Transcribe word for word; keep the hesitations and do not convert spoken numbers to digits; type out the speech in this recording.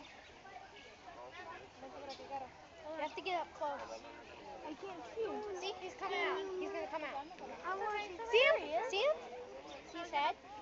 You have to get up close. I can't see him. See, he's coming out. He's gonna come out. I want to See him? See him? See his head?